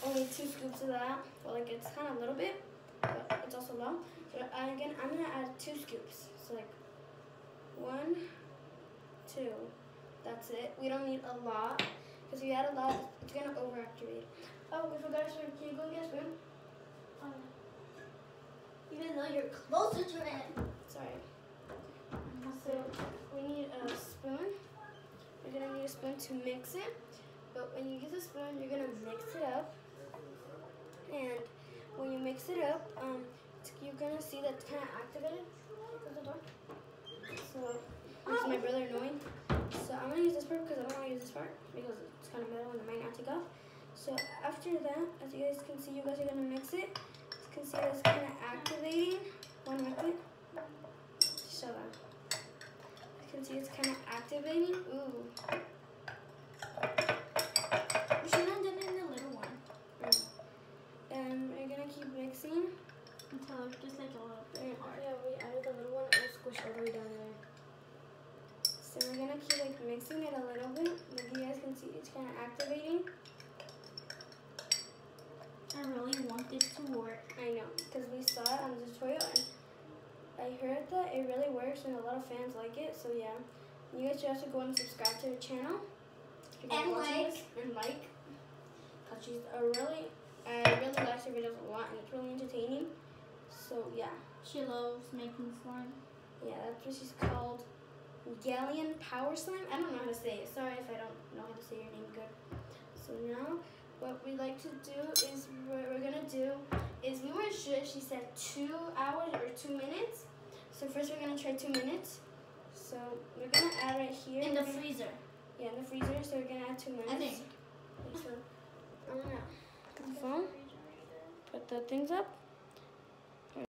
only 2 scoops of that. Well, like it's kind of a little bit, but it's also low. So again, I'm gonna add 2 scoops. So like 1, 2. That's it. We don't need a lot because if you add a lot, it's gonna overactivate. Oh, we forgot a spoon. Can you go get a spoon? Even though you're closer to it. Sorry. So we need a spoon. You're gonna need a spoon to mix it. But when you use a spoon, you're gonna mix it up. And when you mix it up, you're gonna see that it's kind of activated. Close the door. So this is my brother annoying. So I'm gonna use this part because I don't want to use this part because it's kind of metal and it might not take off. So after that, as you guys can see, you guys are gonna mix it. You can see it's kind of activating. Want to mix it? Show them. You can see it's kind of activating. Ooh. You should have done it in the little one. And we're gonna keep mixing until it's just like a little bit hard. Yeah, we added the little one. I'll squish all the way down there. So we're gonna keep like mixing it a little bit. Like you guys can see, it's kind of activating. I really want this to work. I know, because we saw it on the tutorial and I heard that it really works and a lot of fans like it. So yeah, you guys should also go and subscribe to her channel. And like. And like. Because she's I really like her videos a lot and it's really entertaining. So yeah. She loves making slime. Yeah, that's what she's called. Galleon Power Slime. I don't know how to say it. Sorry if I don't know how to say your name good. So now, what we like to do is, what we're gonna do is, we weren't sure. She said 2 hours or 2 minutes. So first we're gonna try 2 minutes. So we're gonna add right here. In the freezer. Yeah, in the freezer. So we're gonna add 2 minutes. I think. So I'm gonna put the phone, put the things up.